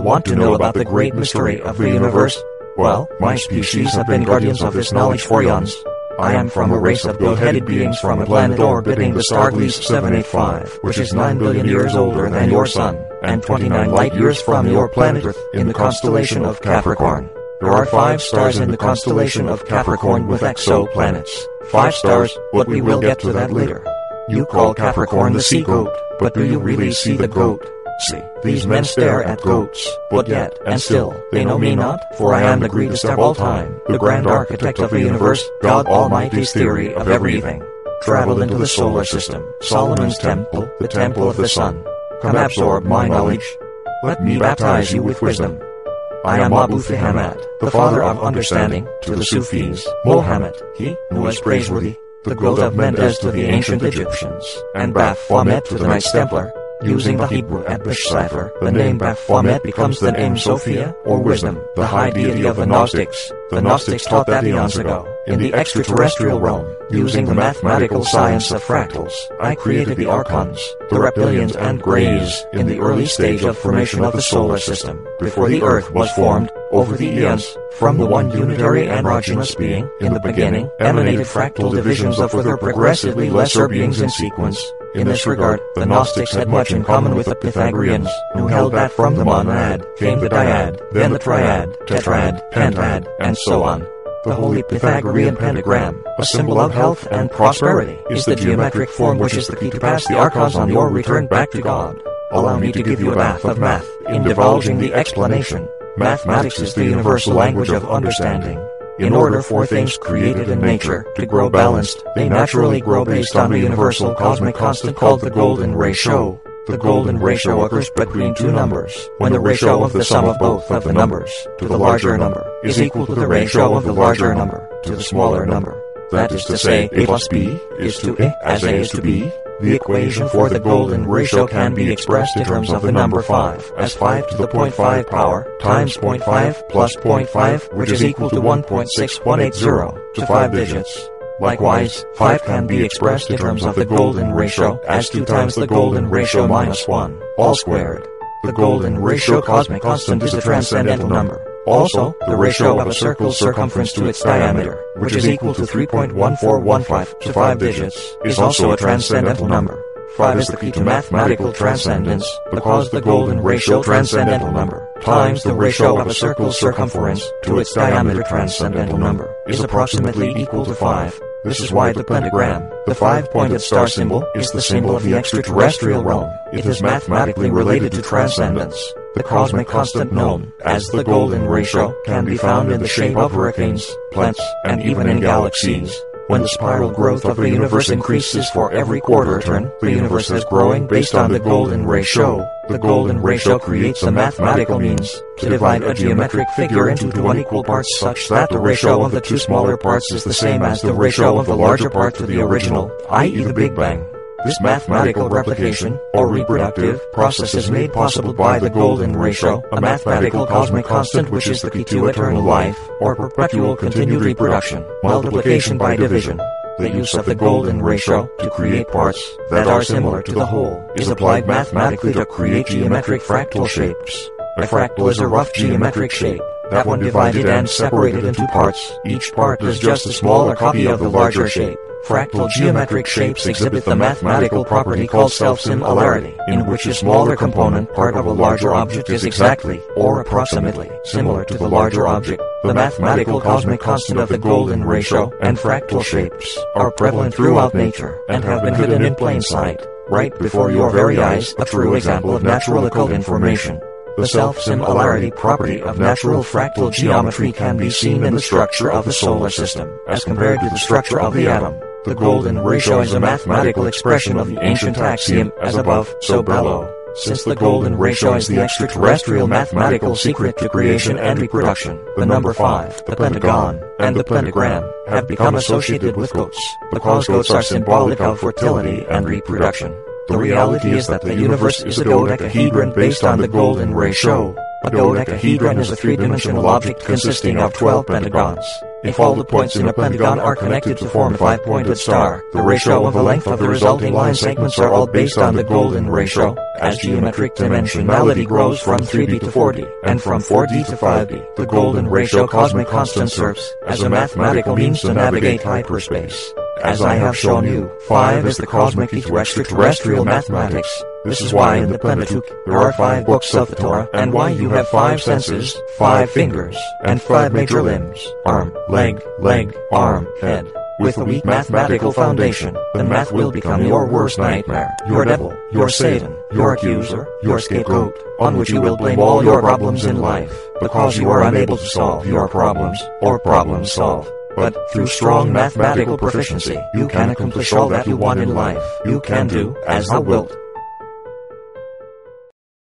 Want to know about the great mystery of the universe? Well, my species have been guardians of this knowledge for eons. I am from a race of goat-headed beings from a planet orbiting the star Gliese 785, which is 9 billion years older than your sun, and 29 light years from your planet Earth, in the constellation of Capricorn. There are 5 stars in the constellation of Capricorn with exoplanets. 5 stars, but we will get to that later. You call Capricorn the sea goat, but do you really see the goat? See, these men stare at goats, but yet, and still, they know me not, for I am the greatest of all time, the grand architect of the universe, God Almighty's theory of everything. Travel into the solar system, Solomon's temple, the temple of the sun. Come absorb my knowledge. Let me baptize you with wisdom. I am Abu Muhammad, the father of understanding, to the Sufis, Mohammed, he who is praiseworthy, the goat of Mendes to the ancient Egyptians, and Baphomet to the Knights Templar. Using the Hebrew Ebresh cipher, the name Baphomet becomes the name Sophia, or wisdom, the high deity of the Gnostics. The Gnostics taught that eons ago, in the extraterrestrial realm, using the mathematical science of fractals, I created the Archons, the reptilians and greys, in the early stage of formation of the solar system, before the Earth was formed. Over the eons, from the one unitary androgynous being, in the beginning, emanated fractal divisions of further progressively lesser beings in sequence. In this regard, the Gnostics had much in common with the Pythagoreans, who held that from the monad came the dyad, then the triad, tetrad, pentad, and so on. The holy Pythagorean pentagram, a symbol of health and prosperity, is the geometric form which is the key to pass the archons on your return back to God. Allow me to give you a bath of math, in divulging the explanation. Mathematics is the universal language of understanding. In order for things created in nature to grow balanced, they naturally grow based on a universal cosmic constant called the golden ratio. The golden ratio occurs between two numbers, when the ratio of the sum of both of the numbers, to the larger number, is equal to the ratio of the larger number, to the smaller number. That is to say, A plus B is to A as A is to B. The equation for the golden ratio can be expressed in terms of the number 5 as 5 to the 0.5 power times 0.5 plus 0.5, which is equal to 1.6180 to 5 digits. Likewise, 5 can be expressed in terms of the golden ratio as 2 times the golden ratio minus 1, all squared. The golden ratio cosmic constant is a transcendental number. Also, the ratio of a circle's circumference to its diameter, which is equal to 3.1415 to 5 digits, is also a transcendental number. 5 is the key to mathematical transcendence, because the golden ratio transcendental number times the ratio of a circle's circumference to its diameter transcendental number is approximately equal to 5. This is why the pentagram, the 5-pointed star symbol, is the symbol of the extraterrestrial realm. It is mathematically related to transcendence. The cosmic constant known as the golden ratio can be found in the shape of hurricanes, plants, and even in galaxies. When the spiral growth of the universe increases for every quarter turn, the universe is growing based on the golden ratio. The golden ratio creates a mathematical means to divide a geometric figure into 2 unequal parts such that the ratio of the 2 smaller parts is the same as the ratio of the larger part to the original, i.e. the Big Bang. This mathematical replication, or reproductive, process is made possible by the golden ratio, a mathematical cosmic constant which is the key to eternal life, or perpetual continued reproduction, multiplication by division. The use of the golden ratio to create parts that are similar to the whole is applied mathematically to create geometric fractal shapes. A fractal is a rough geometric shape that when divided and separated into parts, each part is just a smaller copy of the larger shape. Fractal geometric shapes exhibit the mathematical property called self-similarity, in which a smaller component part of a larger object is exactly, or approximately, similar to the larger object. The mathematical cosmic constant of the golden ratio and fractal shapes are prevalent throughout nature and have been hidden in plain sight, right before your very eyes, a true example of natural occult information. The self-similarity property of natural fractal geometry can be seen in the structure of the solar system, as compared to the structure of the atom. The golden ratio is a mathematical expression of the ancient axiom, as above, so below. Since the golden ratio is the extraterrestrial mathematical secret to creation and reproduction, the number 5, the pentagon, and the pentagram have become associated with goats, because goats are symbolic of fertility and reproduction. The reality is that the universe is a dodecahedron based on the golden ratio. A dodecahedron is a 3-dimensional object consisting of 12 pentagons. If all the points in a pentagon are connected to form a 5-pointed star, the ratio of the length of the resulting line segments are all based on the golden ratio. As geometric dimensionality grows from 3D to 4D, and from 4D to 5D, the golden ratio cosmic constant serves as a mathematical means to navigate hyperspace. As I have shown you, 5 is the cosmic key to extraterrestrial mathematics. This is why in the Pentateuch there are 5 books of the Torah, and why you have 5 senses, 5 fingers, and 5 major limbs: arm, leg, arm, head. With a weak mathematical foundation, then math will become your worst nightmare, your devil, your Satan, your accuser, your scapegoat, on which you will blame all your problems in life, because you are unable to solve your problems, or problems solve. But through strong mathematical proficiency, you can accomplish all that you want in life. You can do as thou wilt.